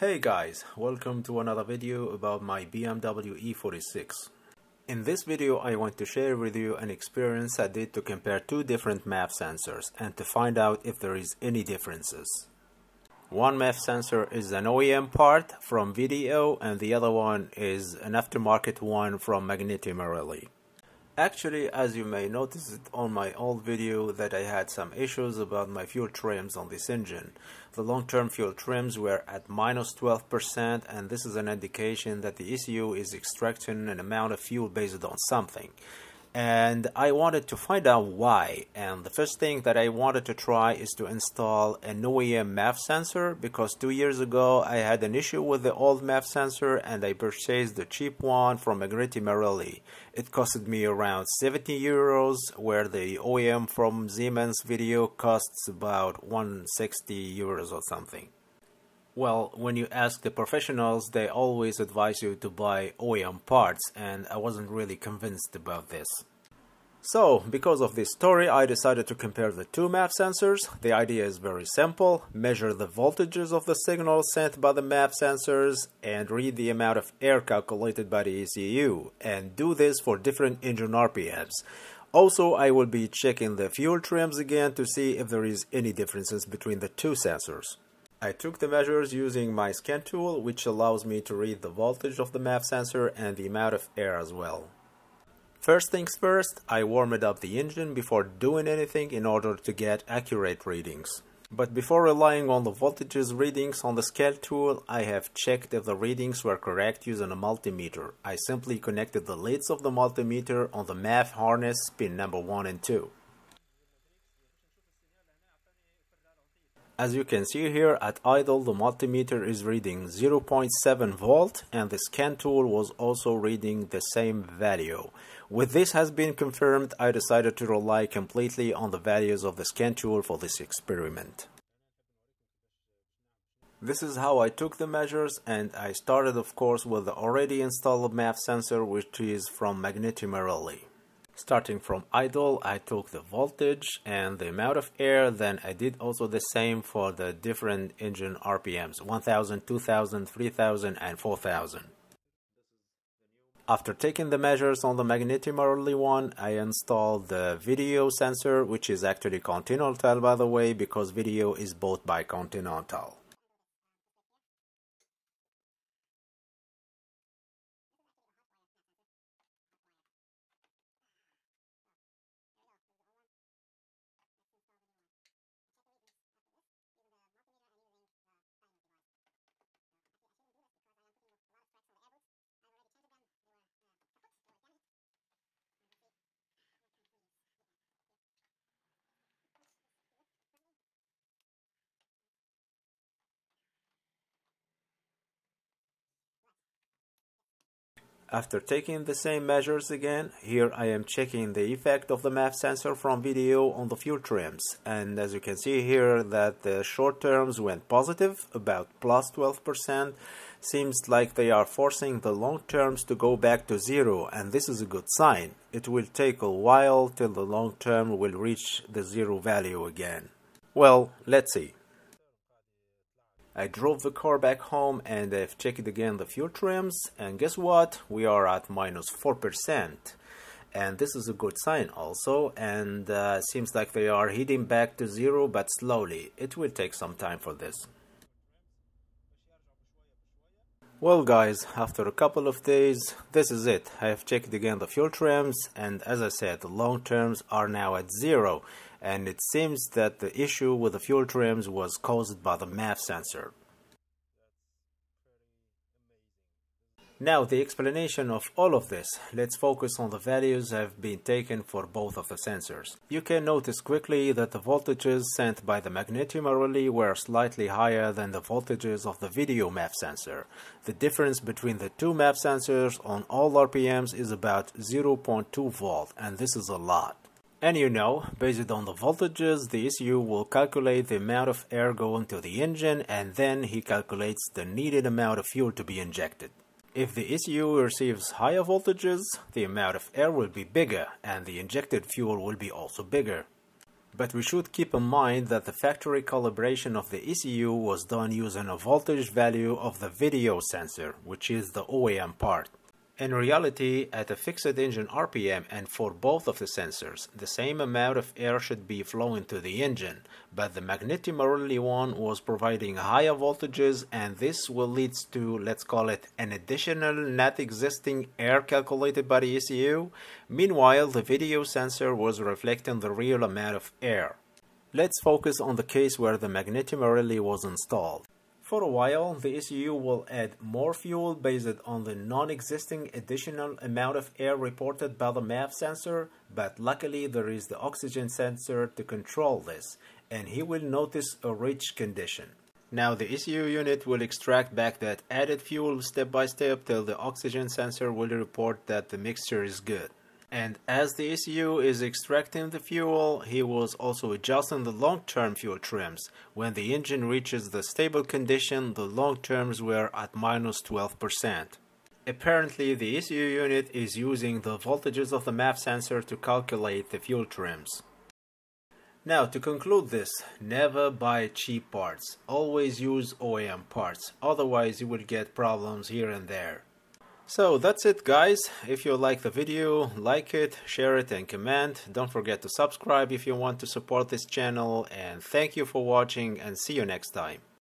Hey guys, welcome to another video about my BMW e46. In this video I want to share with you an experience I did to compare two different MAF sensors and to find out if there is any differences. One MAF sensor is an OEM part from video and the other one is an aftermarket one from Magnetti Marelli. Actually, as you may notice it on my old video that I had some issues about my fuel trims on this engine. The long-term fuel trims were at -12% and this is an indication that the ECU is extracting an amount of fuel based on something. And I wanted to find out why, and the first thing that I wanted to try is to install an OEM MAF sensor, because 2 years ago I had an issue with the old MAF sensor and I purchased the cheap one from Magnetti Marelli. It costed me around 70 euros, where the OEM from Siemens video costs about 160 euros or something. Well, when you ask the professionals, they always advise you to buy OEM parts, and I wasn't really convinced about this. So, because of this story, I decided to compare the two MAF sensors. The idea is very simple: measure the voltages of the signal sent by the MAF sensors and read the amount of air calculated by the ECU, and do this for different engine RPMs. Also, I will be checking the fuel trims again to see if there is any differences between the two sensors. I took the measures using my scan tool, which allows me to read the voltage of the MAF sensor and the amount of air as well. First things first, I warmed up the engine before doing anything in order to get accurate readings. But before relying on the voltages readings on the scale tool, I have checked if the readings were correct using a multimeter. I simply connected the leads of the multimeter on the MAF harness pin number 1 and 2. As you can see here, at idle the multimeter is reading 0.7 volt and the scan tool was also reading the same value. With this has been confirmed, I decided to rely completely on the values of the scan tool for this experiment. This is how I took the measures, and I started of course with the already installed MAF sensor, which is from Magnetti Marelli. Starting from idle, I took the voltage and the amount of air, then I did also the same for the different engine RPMs, 1000, 2000, 3000 and 4000. After taking the measures on the Magnetti Marelli one, I installed the video sensor, which is actually Continental by the way, because video is bought by Continental. After taking the same measures again, here I am checking the effect of the MAF sensor from video on the fuel trims, and as you can see here that the short terms went positive, about +12%. Seems like they are forcing the long terms to go back to zero, and this is a good sign. It will take a while till the long term will reach the zero value again. Well, let's see. I drove the car back home and I've checked again the fuel trims, and guess what? We are at -4%. And this is a good sign also, and seems like they are heading back to zero, but slowly. It will take some time for this. Well guys, after a couple of days, this is it. I have checked again the fuel trims, and as I said, the long terms are now at zero. And it seems that the issue with the fuel trims was caused by the MAF sensor. Now the explanation of all of this. Let's focus on the values that have been taken for both of the sensors. You can notice quickly that the voltages sent by the Magnetti Marelli were slightly higher than the voltages of the video MAF sensor. The difference between the two MAF sensors on all RPMs is about 0.2 volt, and this is a lot. And you know, based on the voltages, the ECU will calculate the amount of air going to the engine, and then he calculates the needed amount of fuel to be injected. If the ECU receives higher voltages, the amount of air will be bigger, and the injected fuel will be also bigger. But we should keep in mind that the factory calibration of the ECU was done using a voltage value of the video sensor, which is the OEM part. In reality, at a fixed engine RPM and for both of the sensors, the same amount of air should be flowing to the engine, but the Magnetti Marelli one was providing higher voltages, and this will lead to, let's call it, an additional not existing air calculated by the ECU. Meanwhile, the video sensor was reflecting the real amount of air. Let's focus on the case where the Magnetti Marelli was installed. For a while, the ECU will add more fuel based on the non-existing additional amount of air reported by the MAF sensor, but luckily there is the oxygen sensor to control this, and he will notice a rich condition. Now the ECU unit will extract back that added fuel step by step till the oxygen sensor will report that the mixture is good. And as the ECU is extracting the fuel, he was also adjusting the long-term fuel trims. When the engine reaches the stable condition, the long terms were at -12%. Apparently, the ECU unit is using the voltages of the MAF sensor to calculate the fuel trims. Now, to conclude this, never buy cheap parts. Always use OEM parts, otherwise you will get problems here and there. So that's it, guys. If you like the video, like it, share it and comment. Don't forget to subscribe if you want to support this channel, and thank you for watching and see you next time.